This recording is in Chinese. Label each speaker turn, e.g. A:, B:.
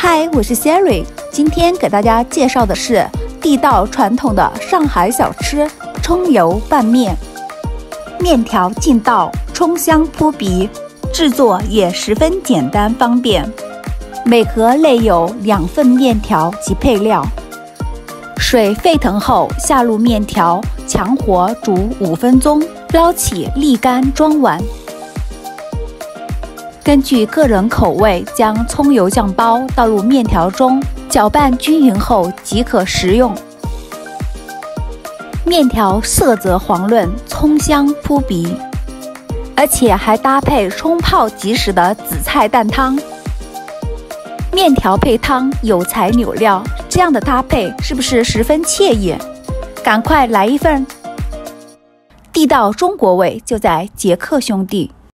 A: 嗨，我是 Siri， 今天给大家介绍的是地道传统的上海小吃葱油拌面。面条劲道，葱香扑鼻，制作也十分简单方便。每盒内有2份面条及配料。水沸腾后下入面条，强火煮5分钟，捞起沥干装碗。根据个人口味，将葱油酱包倒入面条中，搅拌均匀后即可食用。面条色泽黄润，葱香扑鼻，而且还搭配冲泡即食的紫菜蛋汤。面条配汤，有材有料，这样的搭配是不是十分惬意？赶快来一份！地道中国味就在杰克兄弟。